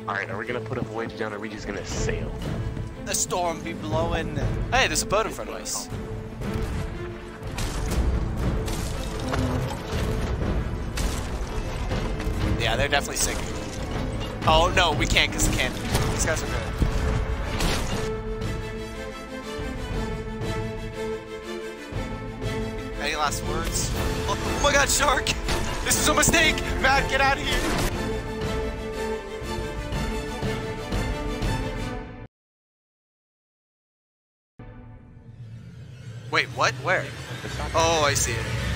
Alright, are we gonna put a voyage down or are we just gonna sail? The storm be blowing. Hey, there's a boat in front of us. Yeah, they're definitely sinking. Oh no, we can't because the cannon. These guys are good. Any last words? Oh my god, shark! This is a mistake! Matt, get out of here! Wait, what? Where? Oh, I see it.